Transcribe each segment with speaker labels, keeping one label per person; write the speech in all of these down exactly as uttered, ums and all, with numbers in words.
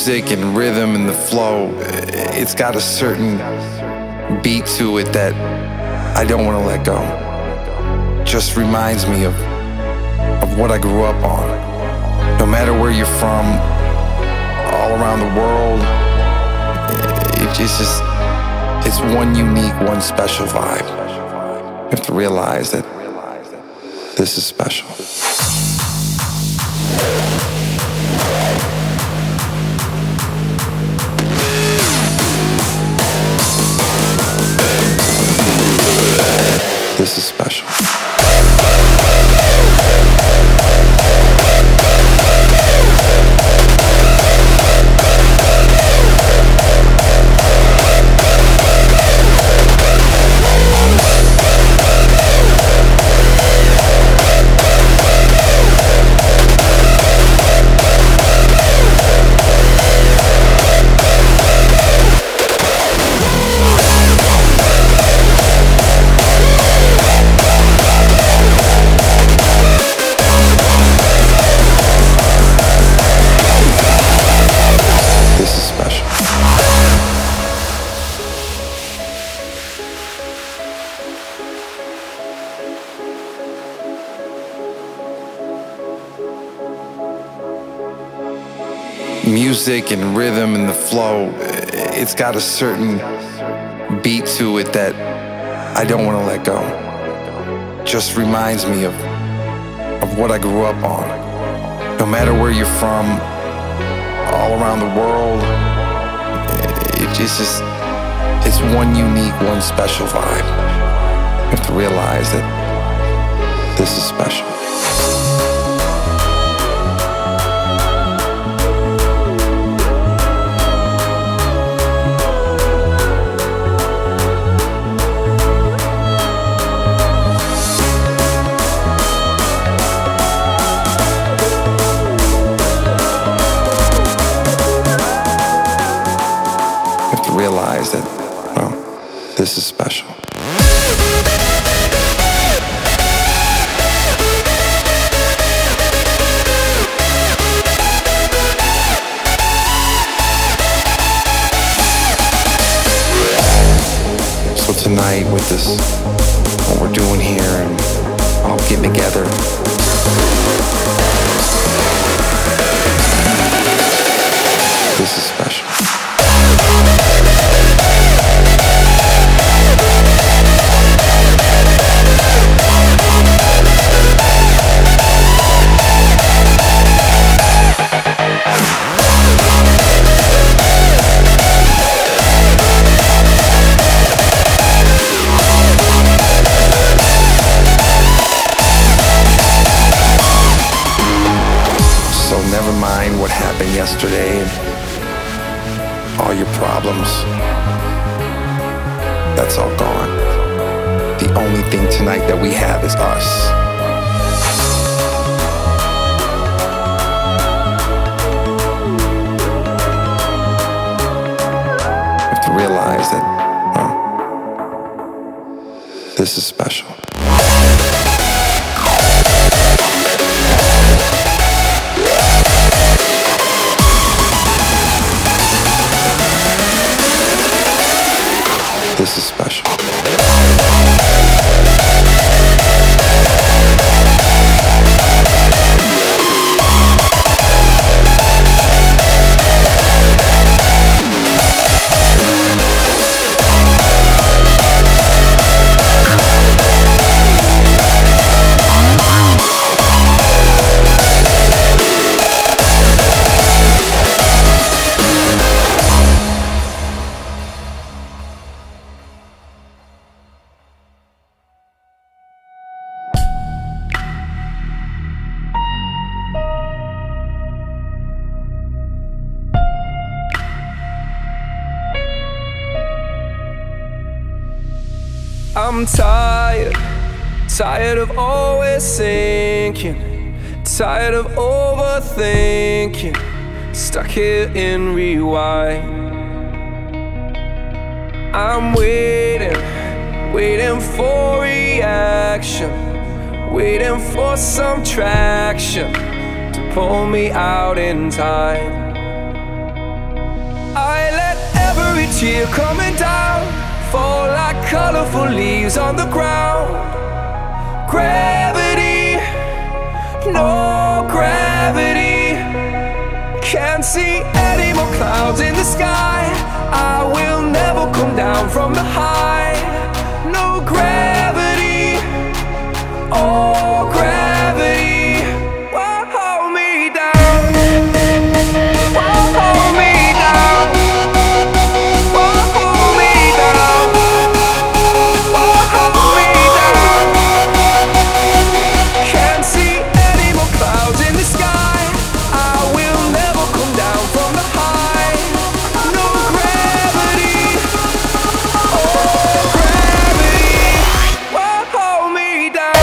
Speaker 1: music and rhythm and the flow, it's got a certain beat to it that I don't want to let go. Just reminds me of of what I grew up on. No matter where you're from, all around the world, it, it's just, it's one unique, one special vibe. You have to realize that this is special. This is special. Music and rhythm and the flow, it's got a certain beat to it that I don't want to let go. Just reminds me of of what I grew up on. No matter where you're from, all around the world, it, it's just, it's one unique, one special vibe. You have to realize that this is special. Realize that, well, this is special. So tonight with this, what we're doing here and all getting together, this is special. Never mind what happened yesterday and all your problems. That's all gone. The only thing tonight that we have is us. You have to realize that, oh, this is special. This is special.
Speaker 2: I'm tired, tired of always sinking, tired of overthinking, stuck here in rewind. I'm waiting, waiting for reaction, waiting for some traction to pull me out in time. tear coming down, fall like colorful leaves on the ground. Gravity, no gravity. Can't see any more clouds in the sky. I will never come down from the high. No gravity, oh gravity, won't hold me down, won't hold me down, won't hold me down, won't hold me down. Can't see any more clouds in the sky. I will never come down from the high. No gravity, oh gravity, won't hold me down.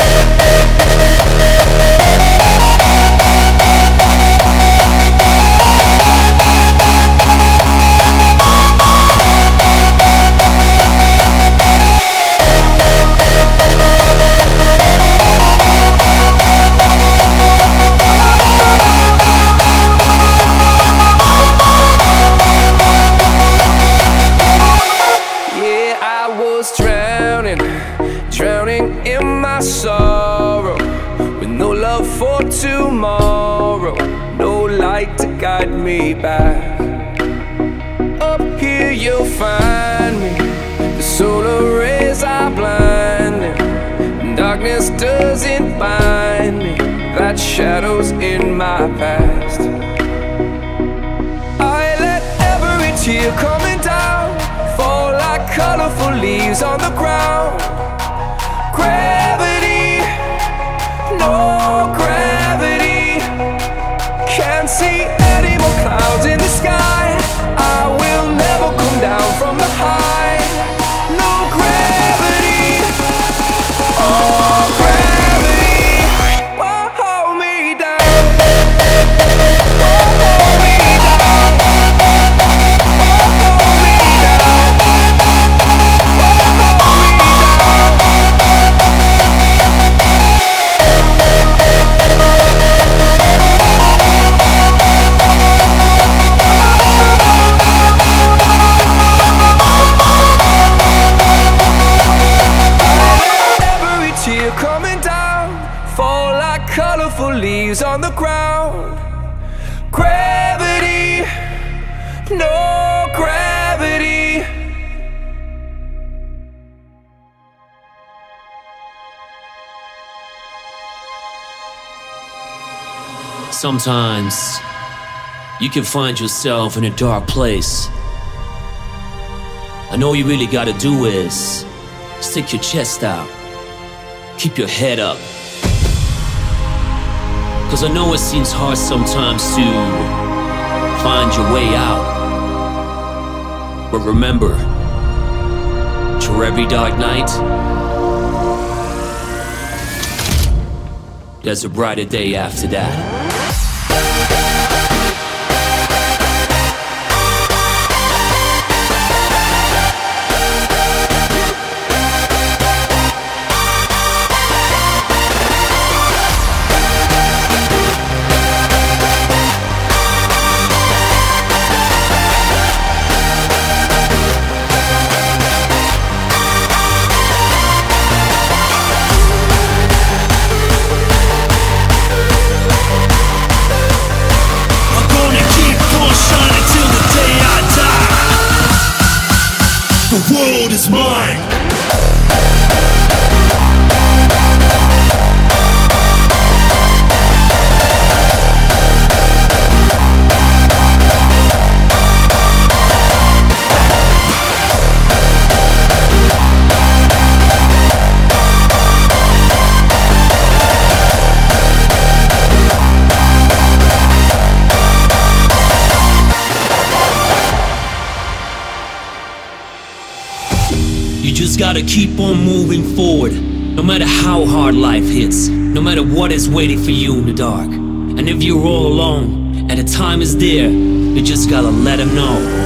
Speaker 2: Yeah, I was drowning, drowning in my sorrow, with no love for tomorrow, no light to guide me back. Up here you'll find me, the solar rays are blinding, darkness doesn't bind me, that shadow's in my past. I let every tear coming down fall like colorful leaves on the ground. Gravity, no gravity. Can't see any more clouds in the sky. I will never come down from the high. No gravity, oh gravity, won't hold me down, won't hold me down, won't hold me down, won't hold me every tear coming down, fall like colorful leaves on the ground. Gravity, no gravity.
Speaker 3: Sometimes you can find yourself in a dark place, and all you really gotta do is stick your chest out, keep your head up. Cause I know it seems hard sometimes to find your way out, but remember, through every dark night, there's a brighter day after that.
Speaker 4: The world is mine.
Speaker 3: You just gotta keep on moving forward, no matter how hard life hits, no matter what is waiting for you in the dark. And if you're all alone, and the time is there, you just gotta let them know.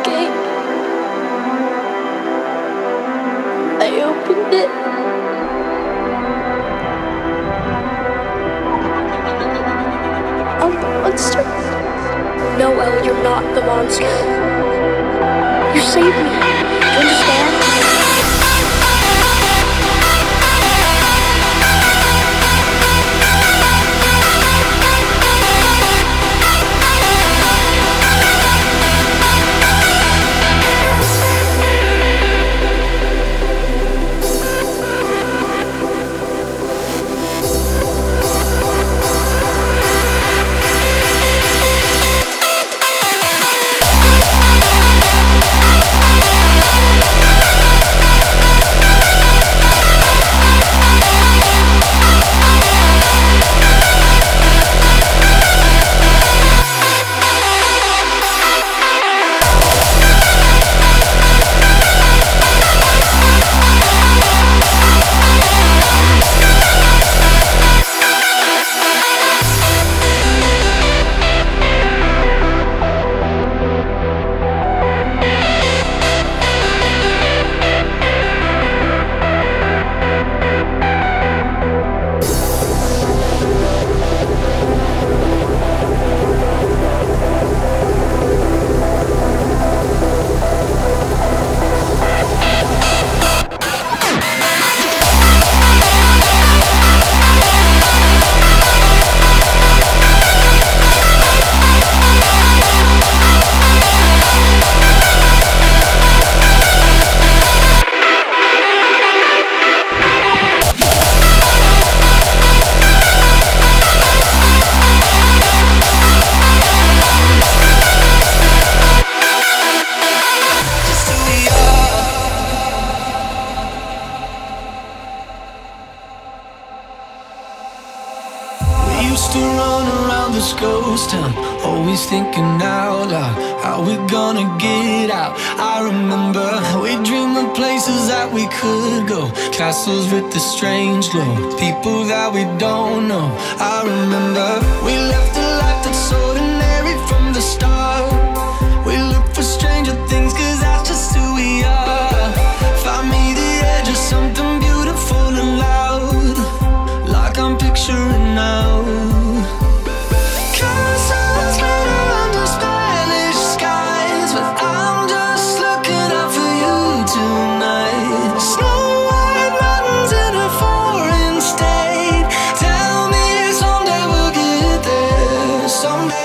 Speaker 5: gate. I opened it. I'm the monster. No, Elle, you're not the monster. You saved me. Do you understand?
Speaker 2: Used to run around this ghost town, always thinking out loud, how we gonna get out. I remember we dreamed of places that we could go, castles with the strange glow, people that we don't know. I remember we left a life that's ordinary from the start. We look for stranger things, cause that's just who we are. Find me the edge of something beautiful and loud, like I'm picturing now. Castles glitter under Spanish skies, but I'm just looking out for you tonight. Snow white mountains in a foreign state. Tell me someday we'll get there, someday.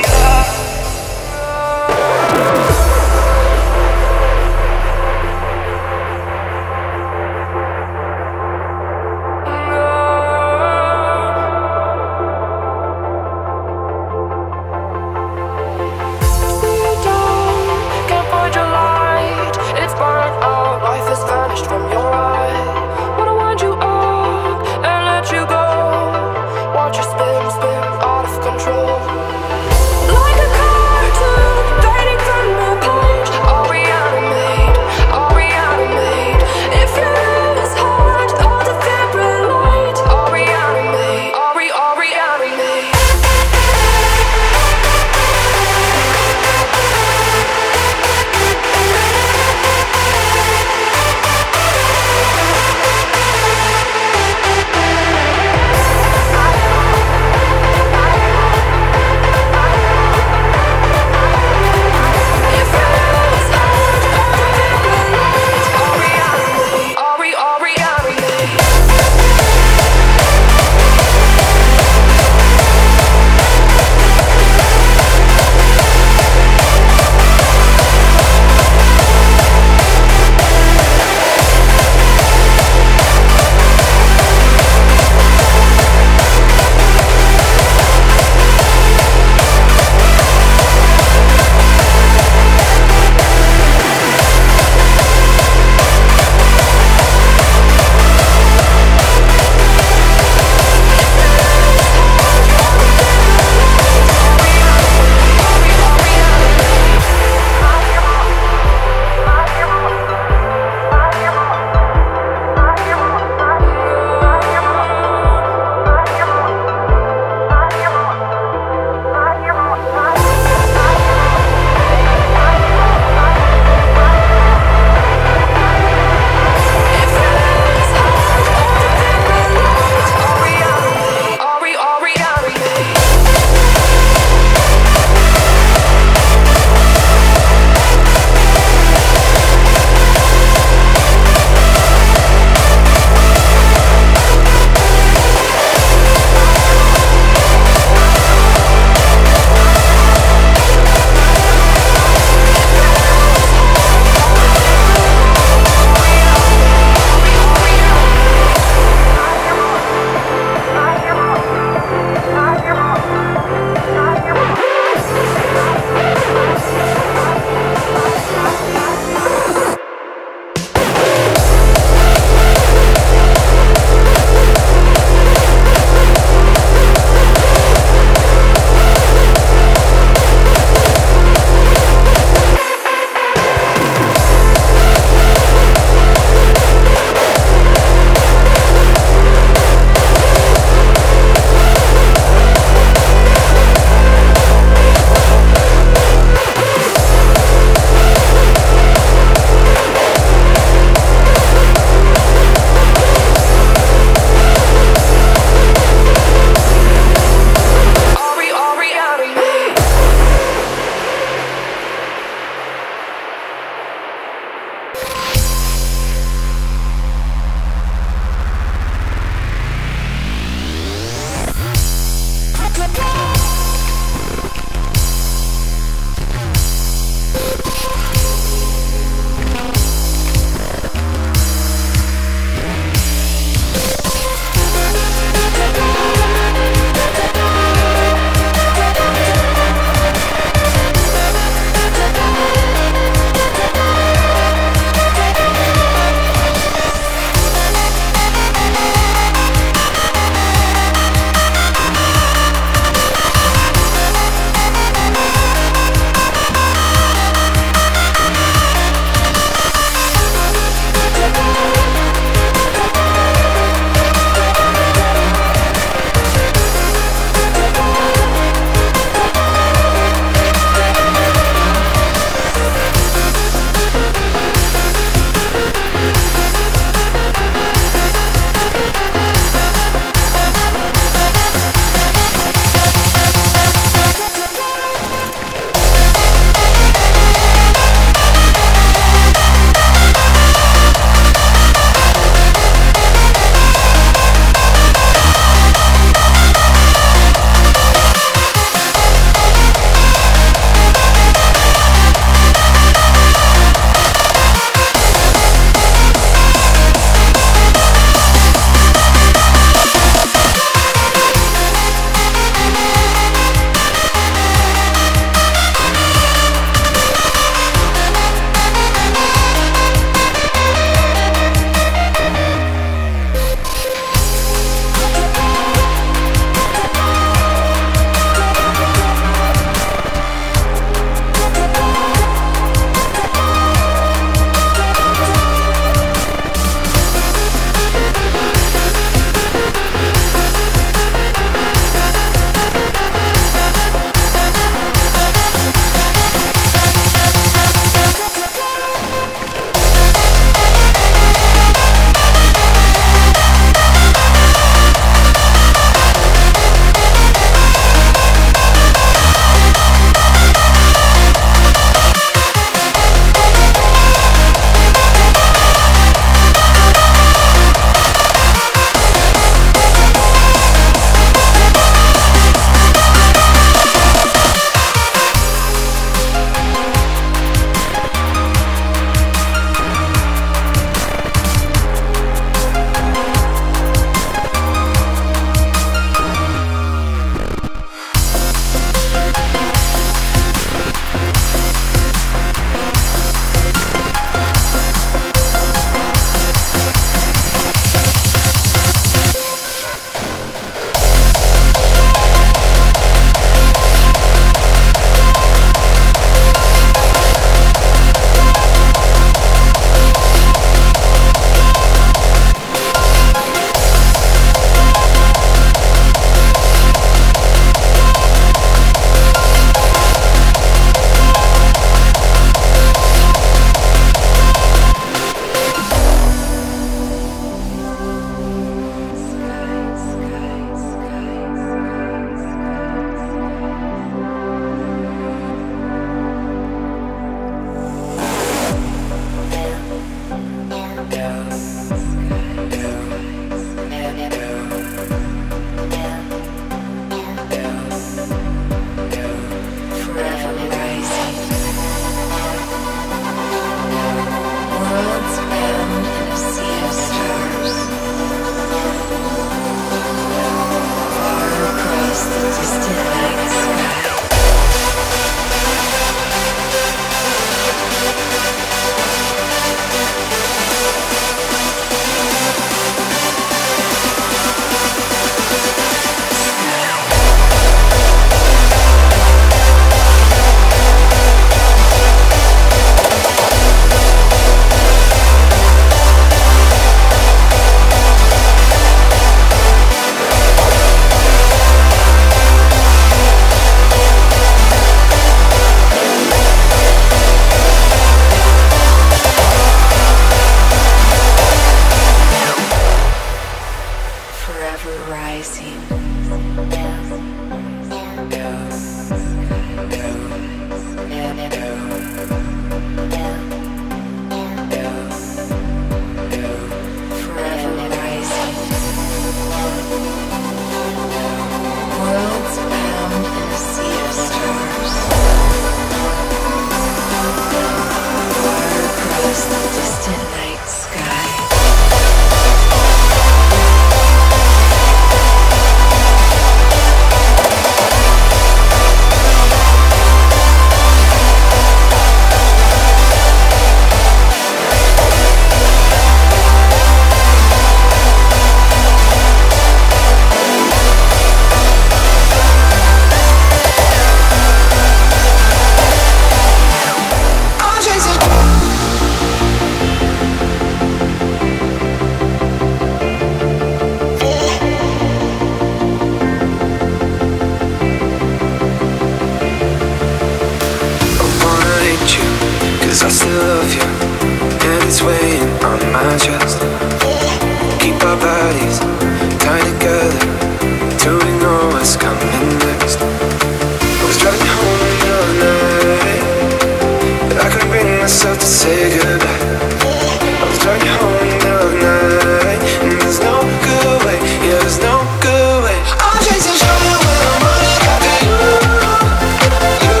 Speaker 2: chest. Keep our bodies tied together till we know what's coming next. I was driving home in the middle of the night, but I couldn't bring myself to say goodbye. I was driving home in the middle of the night, and there's no good way, yeah, there's no good way. I'm chasing sugar when I'm running after you. You,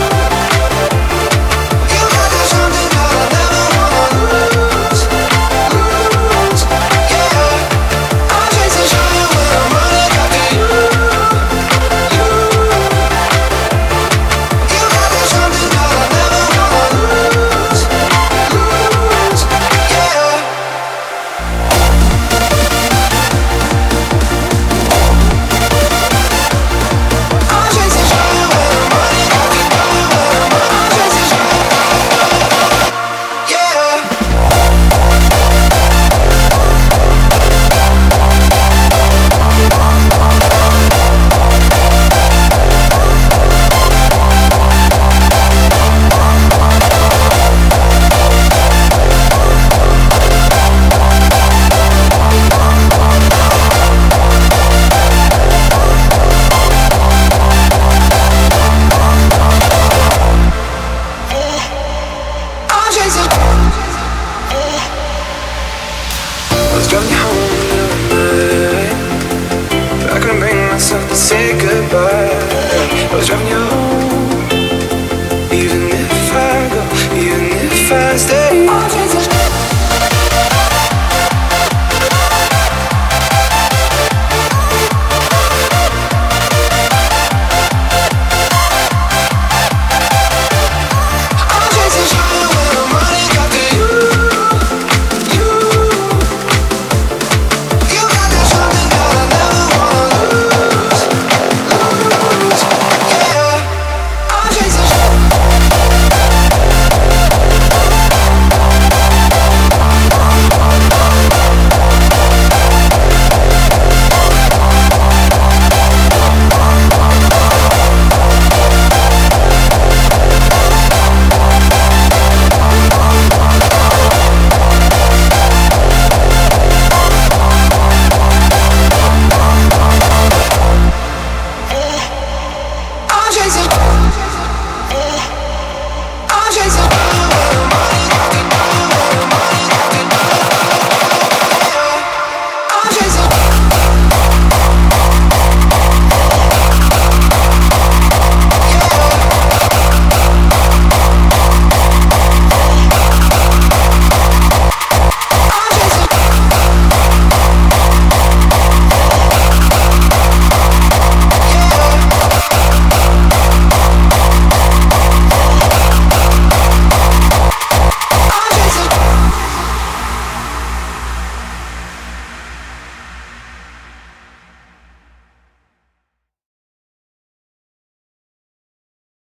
Speaker 2: you got that something that I never wanna lose, lose, yeah. I'm chasing sugar when I'm running after you. You, you got that something that I never wanna lose, lose, yeah. I'm chasing sugar when I'm running after you. I'm chasing sugar, yeah. I'm chasing. I was driving home in the night, but I couldn't bring myself to say goodbye.